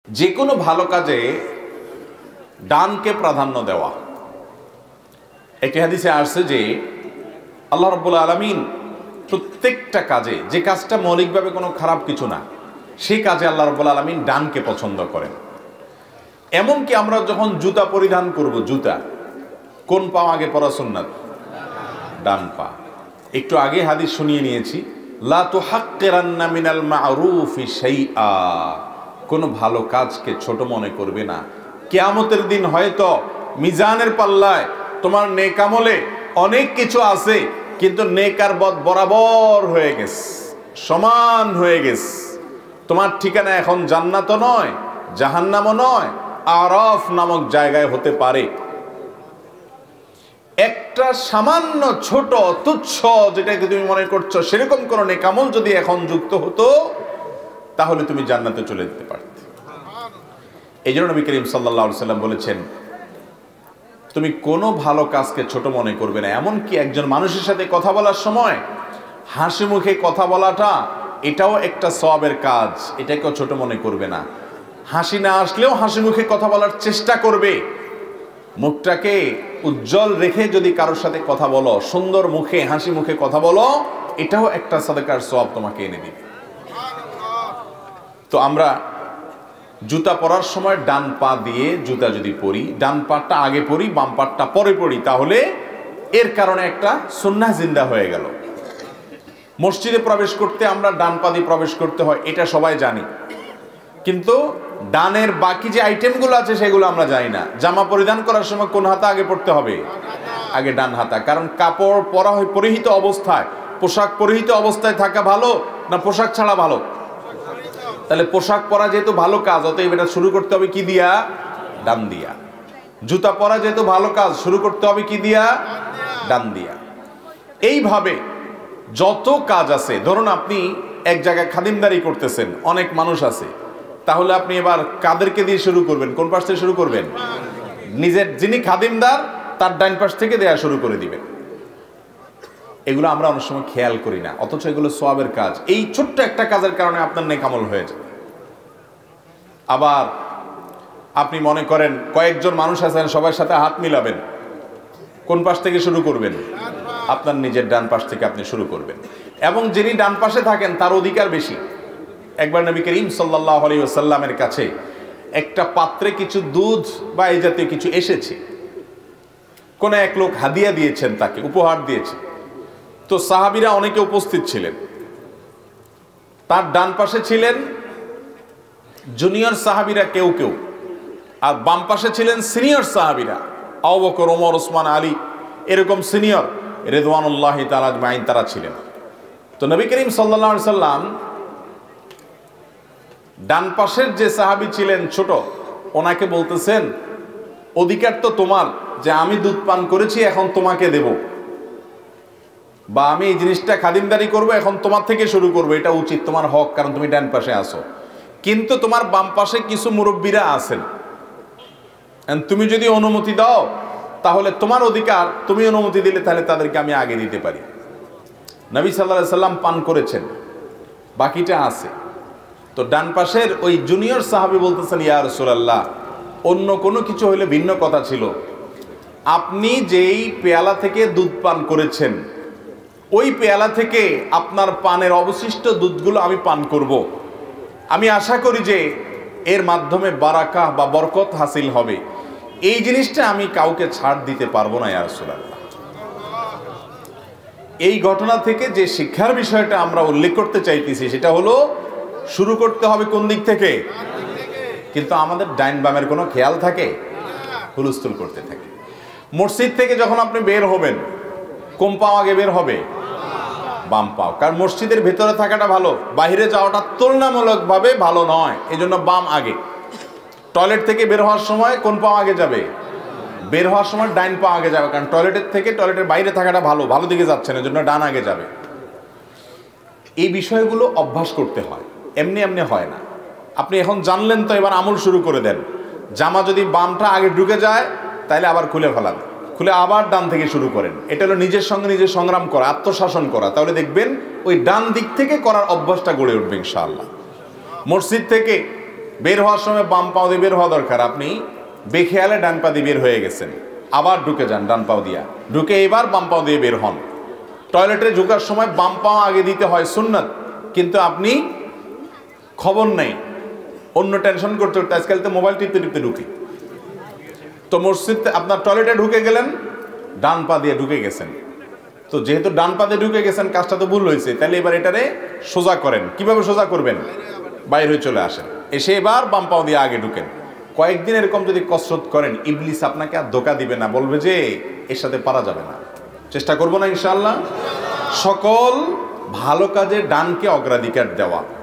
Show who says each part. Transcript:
Speaker 1: যে কোনো ভালো কাজে ডানকে প্রাধান্য দেওয়া। একটি হাদিসে আসছে যে আল্লাহ রাব্বুল আলামিন প্রত্যেকটা কাজে, যে কাজটা মৌলিকভাবে কোনো খারাপ কিছু না, সেই কাজে আল্লাহ রাব্বুল আলামিন ডানকে পছন্দ করেন। এমনকি আমরা যখন জুতা পরিধান করব, জুতা কোন পা আগে পরা সুন্নাত? ডান পা। একটু আগে হাদিস শুনিয়ে নিয়েছি, লা তুহাক্কিরান্না মিনাল মা'রুফি শাইআ, কোনো ভালো কাজকে ছোট মনে করবে না। কিয়ামতের দিন হয়তো মিজানের পাল্লায় তোমার নেক আমলে অনেক কিছু আছে, কিন্তু নেকার বদ বরাবর হয়ে গেছে, সমান হয়ে গেছে। তোমার ঠিকানা এখন জান্নাতও নয়, জাহান্নামও নয়, আরাফ নামক জায়গায় হতে পারে। একটা সামান্য ছোট তুচ্ছ যেটাকে তুমি মনে করছো সেরকম কোন নেকামল যদি এখন যুক্ত হতো, তাহলে তুমি জান্নাতে চলে যেতে পারতে। এই জন্য নবী করিম সাল্লাল্লাহু আলাইহি সাল্লাম বলেছেন, তুমি কোনো ভালো কাজকে ছোট মনে করবে না। এমনকি একজন মানুষের সাথে কথা বলার সময় হাসি মুখে কথা বলাটা, এটাও একটা সওয়াবের কাজ, এটাকেও ছোট মনে করবে না। হাসি না আসলেও হাসি মুখে কথা বলার চেষ্টা করবে। মুখটাকে উজ্জ্বল রেখে যদি কারোর সাথে কথা বলো, সুন্দর মুখে হাসি মুখে কথা বলো, এটাও একটা সাদাকার সওয়াব তোমাকে এনে দিবে। তো আমরা জুতা পরার সময় ডান পা দিয়ে জুতা যদি পরি, ডান পাটা আগে পরি, বাম পাটা পরে পরি, তাহলে এর কারণে একটা সুন্নাহ জিন্দা হয়ে গেল। মসজিদে প্রবেশ করতে আমরা ডান পা দিয়ে প্রবেশ করতে হয়, এটা সবাই জানি, কিন্তু ডানের বাকি যে আইটেমগুলো আছে সেগুলো আমরা জানি না। জামা পরিধান করার সময় কোন হাতা আগে পড়তে হবে? আগে ডান হাতা। কারণ কাপড় পরা হয় পরিহিত অবস্থায়, পোশাক পরিহিত অবস্থায় থাকা ভালো না পোশাক ছাড়া ভালো? তাহলে পোশাক পরা যেহেতু ভালো কাজ, অতএব এটা শুরু করতে হবে কি দিয়া? ডান দিয়া। জুতা পরা যেহেতু ভালো কাজ, শুরু করতে হবে কি দিয়া? ডান দিয়া। এইভাবে যত কাজ আছে, ধরুন আপনি এক জায়গায় খাদিমদারি করতেছেন, অনেক মানুষ আছে, তাহলে আপনি এবার কাদেরকে দিয়ে শুরু করবেন? কোন পাশ থেকে শুরু করবেন? নিজের যিনি খাদিমদার তার ডান পাশ থেকে দেয়া শুরু করে দিবেন। এগুলো আমরা অনেক সময় খেয়াল করি না, অথচ এগুলো সওয়াবের কাজ। এই ছোট্ট একটা কাজের কারণে আপনার নেক আমল হয়ে যায়। আবার আপনি মনে করেন কয়েকজন মানুষ আছেন, সবার সাথে হাত মিলাবেন, কোন পাশ থেকে শুরু করবেন? আপনার নিজের ডান পাশ থেকে আপনি শুরু করবেন। এবং যিনি ডান পাশে থাকেন তার অধিকার বেশি। একবার নবী করিম সাল্লাল্লাহু আলাইহি ওয়াসাল্লামের কাছে একটা পাত্রে কিছু দুধ বা এই জাতীয় কিছু এসেছে, কোন এক লোক হাদিয়া দিয়েছেন, তাকে উপহার দিয়েছে। তো সাহাবীরা অনেকে উপস্থিত ছিলেন। তার ডান পাশে ছিলেন জুনিয়র সাহাবীরা কেউ কেউ, আর বাম পাশে ছিলেন সিনিয়র সাহাবীরা, আবু বকর, ওমর, ওসমান, আলী, এরকম সিনিয়র রিদওয়ানুল্লাহি তাআলা আজমাইন তারা ছিলেন। তো নবী করিম সাল্লাল্লাহু আলাইহি সাল্লাম ডান পাশের যে সাহাবী ছিলেন ছোট, ওনাকে বলতেছেন, অধিকার তো তোমার যে আমি দুধ পান করেছি এখন তোমাকে দেব, বা আমি এই জিনিসটা খাদিমদারি করব, এখন তোমার থেকে শুরু করবো, এটা উচিত, তোমার হক, কারণ তুমি ডান পাশে আসো। কিন্তু তোমার বাম পাশে কিছু মুরব্বীরা আছেন, তুমি যদি অনুমতি দাও তাহলে তোমার অধিকার, তুমি অনুমতি দিলে তাহলে তাদেরকে আমি আগে দিতে পারি। নবী সাল্লাল্লাহু আলাইহি সাল্লাম পান করেছেন, বাকিটা আছে। তো ডান পাশের ওই জুনিয়র সাহাবী বলতেছেন, ইয়া রাসূলুল্লাহ, অন্য কোনো কিছু হলে ভিন্ন কথা ছিল, আপনি যেই পেয়ালা থেকে দুধ পান করেছেন ওই পেয়ালা থেকে আপনার পানের অবশিষ্ট দুধগুলো আমি পান করব। আমি আশা করি যে এর মাধ্যমে বারাকা বা বরকত হাসিল হবে। এই জিনিসটা আমি কাউকে ছাড় দিতে পারবো না ইয়া রাসূলুল্লাহ। এই ঘটনা থেকে যে শিক্ষার বিষয়টা আমরা উল্লেখ করতে চাইতেছি সেটা হলো, শুরু করতে হবে কোন দিক থেকে? কিন্তু আমাদের ডাইন বামের কোনো খেয়াল থাকে? হুলস্থুল করতে থাকে। মসজিদ থেকে যখন আপনি বের হবেন, কোন পাও আগে বের হবে? বাম পাও। কারণ মসজিদের ভেতরে থাকাটা ভালো, বাইরে যাওয়াটা তুলনামূলকভাবে ভালো নয়, এজন্য বাম আগে। টয়লেট থেকে বের হওয়ার সময় কোন পাও আগে যাবে? বের হওয়ার সময় ডাইন পা আগে যাবে, কারণ টয়লেটের বাইরে থাকাটা ভালো, ভালো দিকে যাচ্ছেন, এজন্য ডান আগে যাবে। এই বিষয়গুলো অভ্যাস করতে হয়, এমনি এমনি হয় না। আপনি এখন জানলেন তো, এবার আমল শুরু করে দেন। জামা যদি বামটা আগে ঢুকে যায় তাহলে আবার খুলে ফেলান, খুলে আবার ডান থেকে শুরু করেন। এটা হলো নিজের সঙ্গে নিজে সংগ্রাম করা, আত্মশাসন করা। তাহলে দেখবেন ওই ডান দিক থেকে করার অভ্যাসটা গড়ে উঠবে ইনশাআল্লাহ। মসজিদ থেকে বের হওয়ার সময় বাম পাও দিয়ে বের হওয়া দরকার, আপনি বেখেয়ালে ডান পা দিয়ে বের হয়ে গেছেন, আবার ঢুকে যান ডান পাও দিয়া, ঢুকে এবার বাম পাও দিয়ে বের হন। টয়লেটে ঢোকার সময় বাম পাও আগে দিতে হয় সুন্নাত, কিন্তু আপনি খবর নেই, অন্য টেনশন করতে করতে আজকাল তো মোবাইল টিপতে টিপতে ঢুকি, তো মসজিদ আপনার টয়লেটে ঢুকে গেলেন, ডান পা দিয়ে ঢুকে গেছেন, তো যেহেতু ডান পা দিয়ে ঢুকে গেছেন কাজটা তো ভুল হয়েছে, তাহলে এবার এটারে সোজা করেন। কিভাবে সোজা করবেন? বাইরে হয়ে চলে আসেন, এসে এবার বাম পাও দিয়ে আগে ঢুকেন। কয়েকদিন এরকম যদি কসরত করেন, ইবলিস আপনাকে আর ধোকা দিবে না, বলবে যে এর সাথে পারা যাবে না। চেষ্টা করবো না ইনশাআল্লাহ? সকল ভালো কাজে ডানকে অগ্রাধিকার দেওয়া।